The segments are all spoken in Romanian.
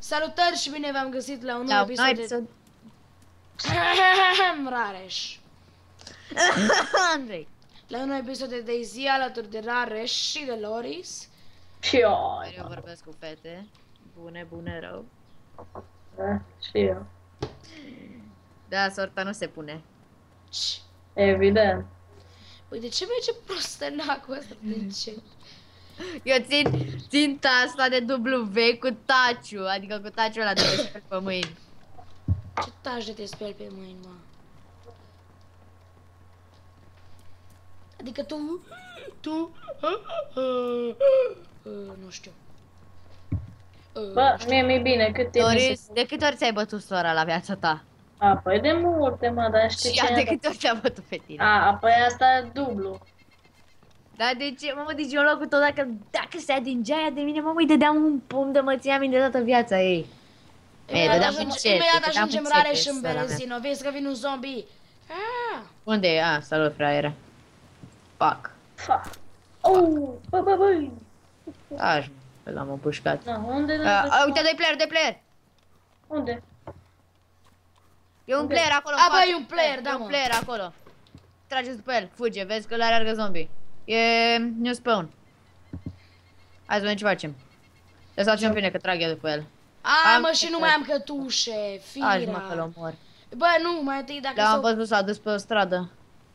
Salutări și bine v-am găsit la un nou episod de... Rareș. Andrei. La un nou episod de DayZ alături de Rareș și de Loris. Și eu. Eu vorbesc cu fete. Bune, rău. Da, și eu. Da, sorta nu se pune. Evident. Păi de ce merge prostănacul ăsta? De ce? Eu țin tasta de W cu taciu, adică cu taciul ăla de pe pe mâini. Ce taci de te speli pe mâini, mă? Adică tu... nu știu. Bă, mie mi-e bine, cât timp Doris, de câte ori ți-ai bătut sora la viața ta? A, păi de multe, mă, dar știi Și ea ce? de câte ori ți-a bătut pe tine? A, păi asta e dublu. Dar de ce, mamă, deci eu în locul tău, dacă se atingea ea de mine, mamă, îi dădeam un pumn de mă ținea minte toată viața ei. Imediat ajungem Rareș în Berezino, vezi că vine un zombie. Unde e? A, salut, fraiere. Fuck. Fa. Oh, băi. Aș, pe l-am împușcat. Da, unde? Uite, doi player. Unde? E un player acolo. A, bă, e un player, da, e mă. un player acolo. Trageți după el, fuge, vezi că îl alergă zombie. E new spawn. Hai să vedem ce facem. Lăsați-mi bine că trag eu după el. A, mă, și nu mai am cătușe, Hai mă că-l firea. omor. Bă, nu, mai întâi dacă Le-am s-o... văzut, s-a dus pe o stradă.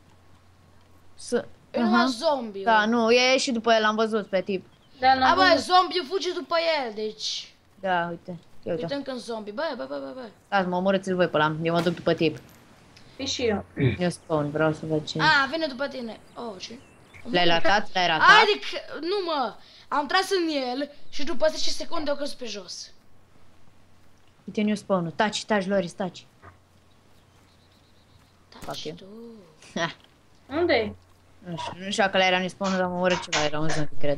E numai zombie. Da, nu, e și după el, l-am văzut pe tip. Da, A, bă, zombie fuge după el, deci... Da, uite. Uite. Uităm când zombie, bă. Lasă, mă omorâți-l voi pe ăla, eu mă duc după tip. Și eu. Eu spawn, vreau să văd ce. A, vine după tine. Oh, ce? L-ai ratat? L-ai ratat? Adică, nu mă, am tras în el și după 10 secunde au căzut pe jos. Uite new spawn-ul, taci, Loris, taci. Taci you. tu. Unde-i? Nu știu că la era new spawn-ul, dar mă omorât ceva, era un zombie, cred.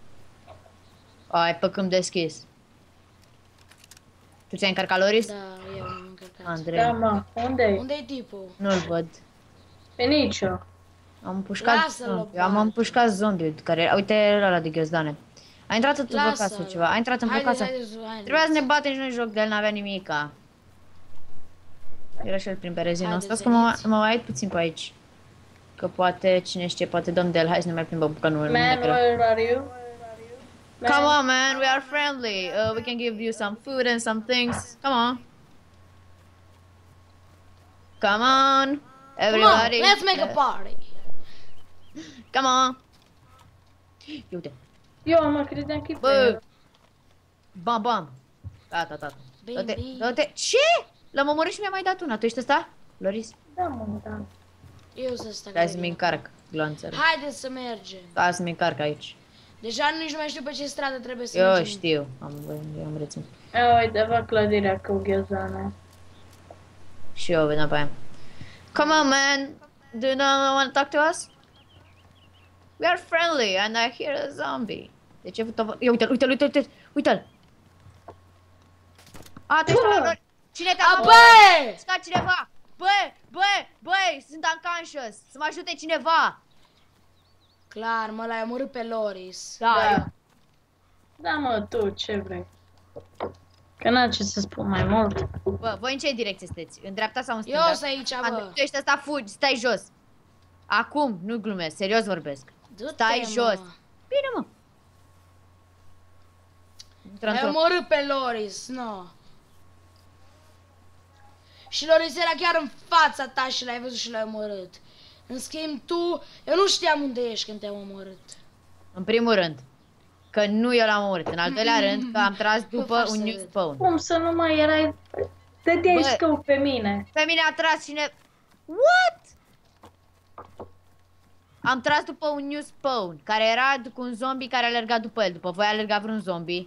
Ai pe câmp deschis. Tu ți-ai încărcat Loris? Da, eu am încărcat. Andrei. Da, mă, unde-i? Unde-i tipul? Nu-l văd. Pe nicio. Am împușcat Lasă-l, zombie. bă. Am împușcat zombie care... Uite ăla de ghiozdane. A intrat în casă sau ceva. A intrat în casă. Haide. Trebuia să ne batem și noi joc de el, n-avea nimica. Era și el prin berezinul. Haideți, Stați că mă mai uit puțin pe aici. Că poate, cine știe, poate dăm de el. Hai să ne mai plimbăm, că nu Man, where are you? Come on, man, we are friendly. We can give you some food and some things. Come on. Come on. Everybody. Let's make a party. Come on. Uite. Eu mă credeam că e Bă. Bam. Gata. Dă-te. Ce? L-am omorât și mi-a mai dat una. Tu ești ăsta? Loris? Da, mă, da. Eu să stau. Hai să-mi încarc glonțele. Haideți să mergem. Hai să-mi încarc aici. Deja nici nu mai știu pe ce stradă trebuie să Eu mergem. știu. Am reținut. Uite, văd clădirea cu ghiozane. Și eu vedeam pe aia. Come on, man. Do you want to talk to us? We are friendly and I hear a zombie. De ce vă... Uite-l. A, tu ești la... Cine te-a omorât? Băi! Stai cineva! Băi, sunt unconscious! Să mă ajute cineva! Clar, mă, l-ai omorât pe Loris. Da. Da, mă, tu, ce vrei? Că n-am ce să spun mai mult. Bă, voi în ce direcție sunteți? În dreapta sau în stânga? Eu sunt aici, bă. Tu ești ăsta, fugi, stai jos. Acum, nu glumesc, serios vorbesc. Stai jos. Bine, mă. L-ai omorât pe Loris, nu. Și Loris era chiar în fața ta și l-ai văzut și l-ai omorât. În schimb, tu, eu nu știam unde ești când te-am omorât. În primul rând, că nu eu l-am omorât. În al doilea rând, că am tras după un new spawn. Cum să nu mai erai... Dădeai scău pe mine. Pe mine a tras cine... What? Am tras după un new spawn, care era cu un zombie care alerga după el. După voi alerga vreun zombie.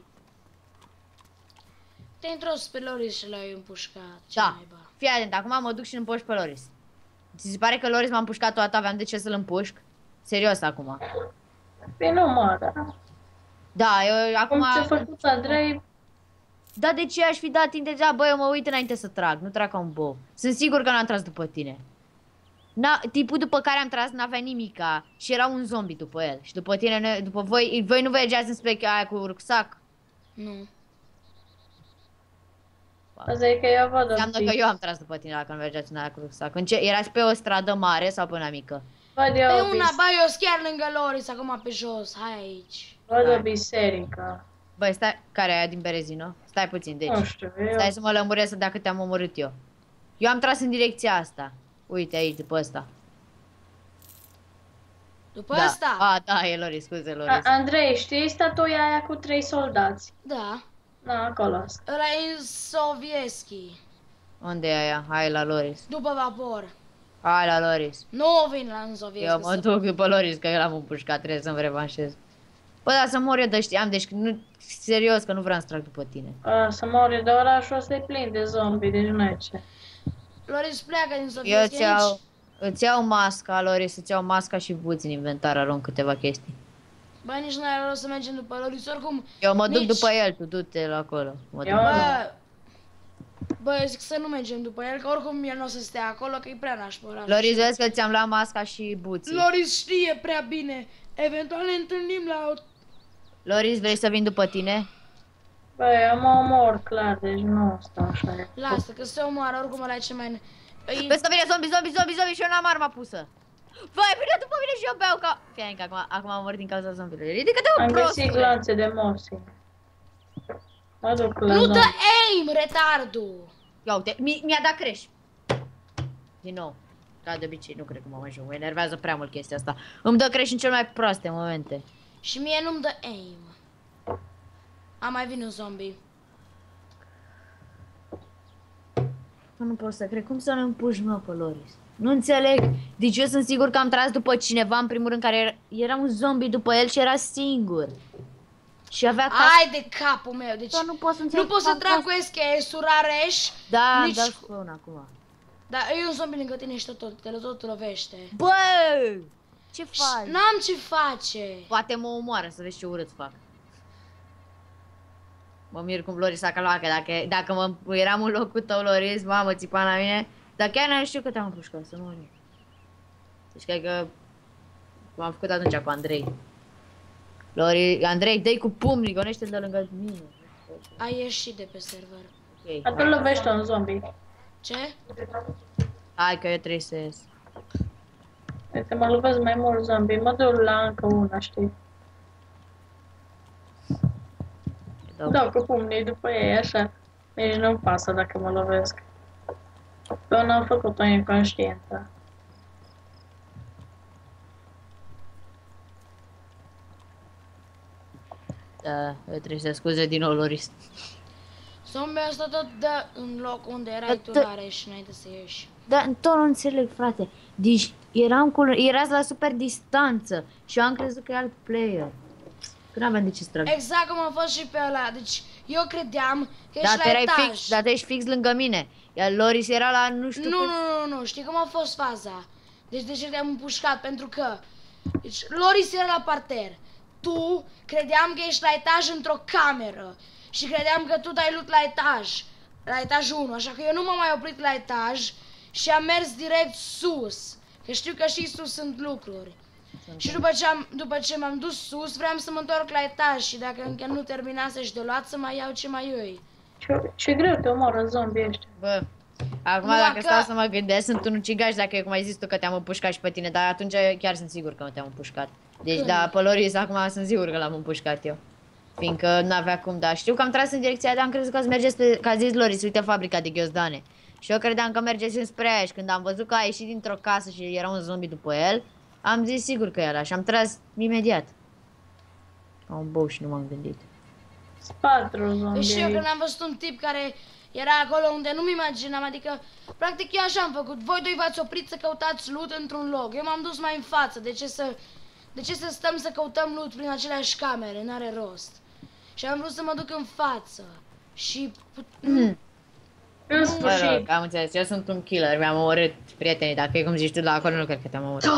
Te-ai întors pe Loris și l-ai împușcat. Da. Fii atent, acum mă duc și îl împușc pe Loris. Ți se pare că Loris m-a împușcat toată, aveam de ce să-l împușc? Serios acum. Păi nu, mă, da. Da, eu acum... Cum ți-a făcut Andrei? Da, de ce aș fi dat timp deja? Bă, eu mă uit înainte să trag, nu trag ca un bou. Sunt sigur că n-am tras după tine. Tipul după care am tras n-avea nimica și era un zombie după el. Și după tine, după voi nu mergeați înspre aia cu rucsac? Nu. Asta e că eu văd un Înseamnă că pic. eu am tras după tine dacă nu mergeați în aia cu rucsac. Erați pe o stradă mare sau pe una mică? Văd Pe eu, una, ba, eu sunt chiar lângă Loris, acum pe jos, hai aici. văd o biserică. Băi, stai, care e aia din Berezino? Stai puțin, deci. Nu știu, eu... Stai să mă lămuresc dacă te-am omorât eu. Eu am tras în direcția asta. Uite aici, după ăsta. După Da. asta? A, da, e Loris, scuze, Loris. Andrei, știi statuia aia cu 3 soldați? Da. Da, acolo asta. Ăla e Sovieschi. Unde e aia? Hai la Loris. După vapor. Hai la Loris. Nu vin la Sovieschi. Eu mă duc după Loris, că eu l-am împușcat, trebuie să-mi revanșez. Bă, dar să mor eu de știam, deci nu, serios că nu vreau să trag după tine. Să mori de orașul ăsta e plin de zombie, deci nu e ce. Loris pleacă din Eu Sovieschi aici. îți iau masca, Loris, îți iau masca și buți în inventar, arunc câteva chestii. Bă, nici nu are rost să mergem după Loris, oricum. Eu mă duc nici- după el, tu du-te la acolo. Mă duc. Eu- Bă, eu zic să nu mergem după el, că oricum el nu o să stea acolo, că e prea nașpa orașul. Loris, vezi că ți-am luat masca și buții. Loris știe prea bine. Eventual ne întâlnim la... Loris, vrei să vin după tine? Bă, eu mă omor, clar, deci nu stau așa. Lasă, că se omoară, oricum ăla e ce mai... Vezi că vine zombie și eu n-am arma pusă. Vai, vine după mine și eu beau ca... Fiindcă acum am murit din cauza zombilor. Ridică-te, Am mă, găsit prostule! glanțe de morsi. Mă duc la Nu zombie. dă aim, retardul! Ia uite, mi-a dat crash. Din nou. Ca de obicei, nu cred că mă mai joc. Mă enervează prea mult chestia asta. Îmi dă crash în cel mai proaste momente. Și mie nu-mi dă aim. A mai vine un zombie. Nu pot să cred. Cum să nu împuși, mă, pe Loris? Nu înțeleg. Deci eu sunt sigur că am tras după cineva, în primul rând, care era un zombie după el și era singur. Și avea ca... Ai de capul meu, deci Dar nu pot să înțeleg. nu pot să trag cu SKS, Surareș. Da, nici... da, spun acum. Dar e un zombie lângă tine și te tot lovește. Bă! Ce faci? N-am ce face. Poate mă omoară, să vezi ce urât fac. Mă mir cum Loris a calmat, că dacă eram în locul tău, Loris, mamă, țipa la mine. Dar chiar nu știu că te-am împușcat, să nu mă mir. Deci cred că m-am făcut atunci cu Andrei. Andrei, dă-i cu pumnii, gonește-l de lângă mine. Ai ieșit de pe server. Ok. Atunci lovește un zombie. Ce? Hai că eu trebuie să ies. Uite, mă lovesc mai mult zombie. Mă duc la încă una, știi? Dau cu pumnii după ei, așa. Nici nu-mi pasă dacă mă lovesc. Eu n-am făcut-o inconștientă. Da, eu trebuie să scuze din nou, Loris. Zombie ăsta tot dă în loc unde erai tu la Reș înainte să ieși. Dar tot nu înțeleg, frate. Deci erați la super distanță și eu am crezut că e alt player. Că n-aveam de ce să trag. Exact cum a fost și pe ăla. Deci eu credeam că Da, ești la etaj. dar tu ești fix lângă mine. Iar Loris era la nu știu Nu, cât. nu. Știi cum a fost faza? Deci de ce te-am împușcat? Pentru că deci, Loris era la parter. Tu credeam că ești la etaj într-o cameră. Și credeam că tu dai loot la etaj. La etajul 1. Așa că eu nu m-am mai oprit la etaj și am mers direct sus. Că știu că și sus sunt lucruri. Și după ce m-am dus sus, vreau să mă întorc la etaj și dacă încă nu terminasești de luat, să mai iau ce mai iei. Ce greu te omoră zombie ăștia. Bă, acum Nu, dacă că- stau să mă gândesc, sunt un ucigaș dacă cum ai zis tu că te-am împușcat și pe tine, dar atunci chiar sunt sigur că nu te-am împușcat. Deci Când? da, pe Loris acum sunt sigur că l-am împușcat eu. Fiindcă n-avea cum, dar știu că am tras în direcția aia, dar am crezut că mergeți că a zis Loris, uite fabrica de ghiozdane. Și eu credeam că mergeți înspre aia și când am văzut că a ieșit dintr-o casă și era un zombie după el, am zis sigur că e ăla și am tras imediat. Am un bou și nu m-am gândit. Patru Păi zombie. și eu când am văzut un tip care era acolo unde nu-mi imaginam, adică practic eu așa am făcut. Voi doi v-ați oprit să căutați loot într-un loc. Eu m-am dus mai în față. De ce să stăm să căutăm loot prin aceleași camere? N-are rost. Și am vrut să mă duc în față. Și În Mă sfârșit. rog, am înțeles, eu sunt un killer, mi-am omorât prietenii, dacă e cum zici tu la acolo, nu cred că te-am omorât.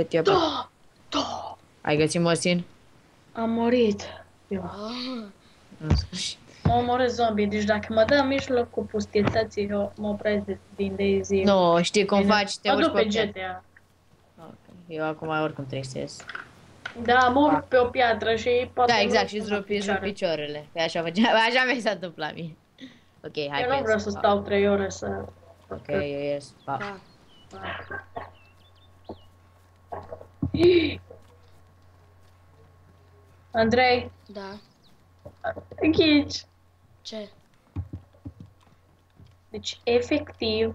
Da. Ai găsit Mosin? Am murit. Eu. În sfârșit. Mă omorât zombie, deci dacă mă dă în mijlocul pustiețății, eu mă opresc din Daisy. Nu, știi cum faci, te Mă urci duc pe pe GTA. Ok. Eu acum oricum trebuie să ies. Da, mă urc pe o piatră și poate... Da, exact, și nu îți mă rupi picioare. picioarele. Pe așa mi s-a întâmplat mie. Ok, hai Eu că nu vreau ies. să stau 3 ore să... Ok, eu ies. Pa. Pa. Andrei, Da. ghici. Ce? Deci, efectiv,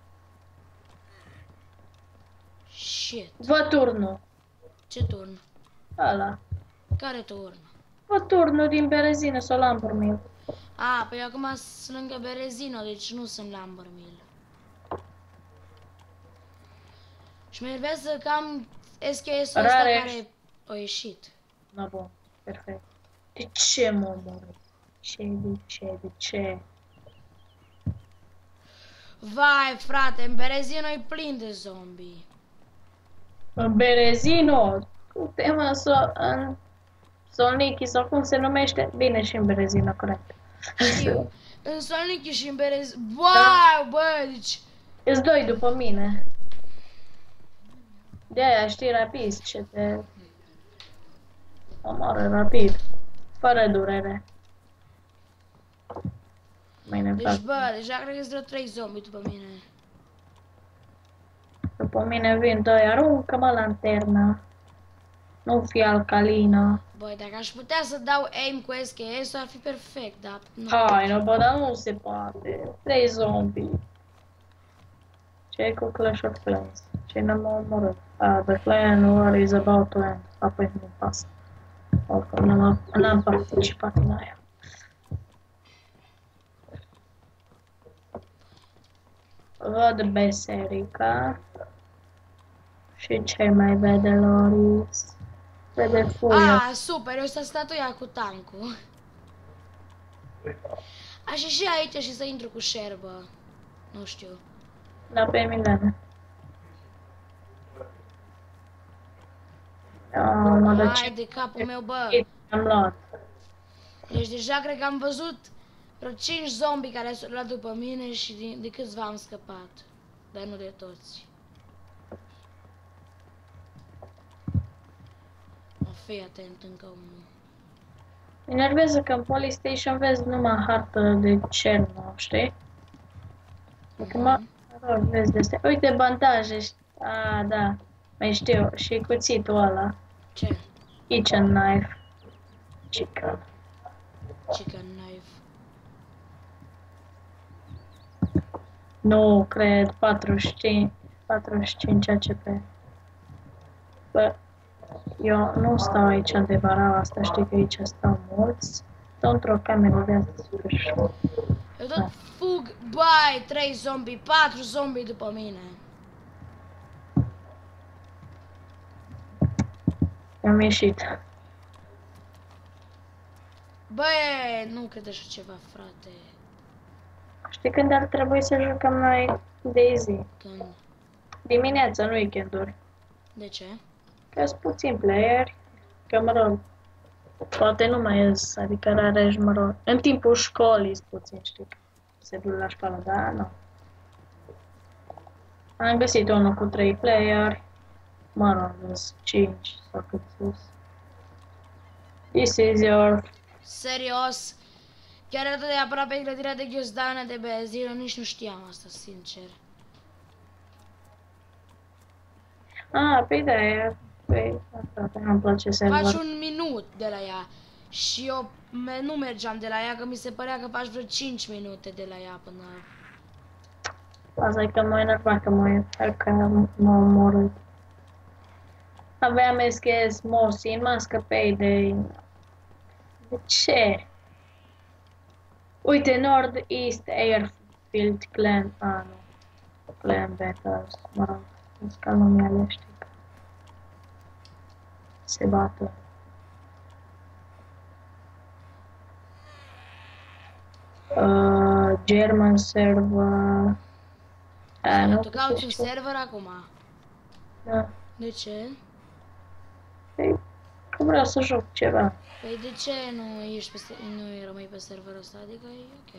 Shit. vă turnul. Ce turn? Ăla. Care turn? Vă turnul din Berezina sau Lambermill. A, păi acum sunt lângă Berezino, deci nu sunt la Ambermill. Și mă enervează că am SKS-ul ăsta Rareș. care a ieșit. Na, bun. Perfect. De ce mă omorât? De ce? Vai, frate, în Berezino e plin de zombie. În Berezino. Tema în Solnichi sau cum se numește? Bine, și în Berezino, corect. Știu. În Solnichi și în Berezino. Wow, bă, deci... Îți doi după mine. De-aia știi rapid ce te omoară rapid. Fără durere. Mâine Deci, bă, deja cred că sunt vreo 3 zombie după mine. După mine vin doi, aruncă-mă lanterna. Nu fi alcalină. Băi, dacă aș putea să dau aim cu SKS-ul, ar fi perfect, dar nu. Hai, nu, bă, dar nu se poate. 3 zombie. Ce cu Clash of Clans? Ce n-am omorât? The clan war is about to end. Apoi nu pasă. Oricum, n-am participat în aia. Văd Beserica. Și ce mai vede Loris? Vede Furia. Ah, super, eu să statuia cu tancul. Aș ieși aici și să intru cu șerbă. Nu știu. Da, pe Milena. Mă dă Hai ce de capul meu, bă. am luat. Deci deja cred că am văzut vreo 5 zombie care s-au luat după mine și de câțiva am scăpat. Dar nu de toți. O fii atent încă unul. Mă enervează că în Polystation vezi numai hartă de cernă, știi? Acum, vezi de astea. Uite, bandaje. Da. Mai știu. Și cuțitul ăla. Ce? Kitchen knife. Chicken. Chicken knife. Nu, cred. 45 ACP. Bă, eu nu stau aici de vara asta, știi că aici stau mulți. Stau într-o cameră de asta super știu. Eu tot fug, bai, 3 zombie, 4 zombie după mine. Am ieșit. Băi, nu cred așa ceva, frate. Știi când ar trebui să jucăm noi Daisy? Când? Dimineața, nu weekenduri. De ce? Că sunt puțin playeri, că mă rog, poate nu mai ies, adică rarești, mă rog. În timpul școlii sunt puțin, știi, se duc la școală, dar nu. Am găsit unul cu 3 playeri, mă rog, 5 sau cât sus. This is your... Serios? Chiar atât de aproape clădirea de ghiozdană de benzină, nici nu știam asta, sincer. Păi da, e... Păi, frate, nu-mi place server. Faci un minut de la ea. Și eu nu mergeam de la ea, că mi se părea că faci vreo 5 minute de la ea până... Asta e că mă enerva că m-a omorât. Aveam SKS Mosin, mască Payday. De ce? Uite, North East Airfield Clan, nu. Clan Battles, mă rog, sunt ca numele, știi că se bată. German server. Nu Tu cauți un știu. server acum? Da. De ce? Păi, că vreau să joc ceva. Păi de ce nu rămâi pe serverul ăsta? Adică e ok.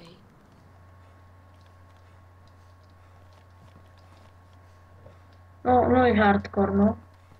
Nu e hardcore, nu?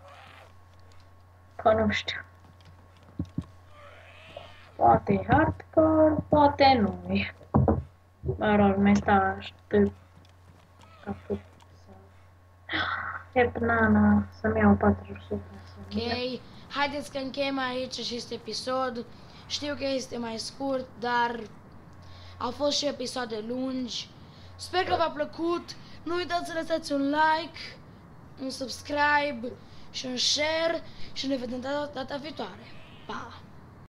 Că nu știu. Poate e hardcore, poate nu e. Mă rog, mai sta aștept ca tot să... E banana, să-mi iau 400. Ok, haideți că încheiem aici acest episod. Știu că este mai scurt, dar au fost și episoade lungi. Sper că v-a plăcut. Nu uitați să lăsați un like, un subscribe și un share și ne vedem data viitoare. Pa!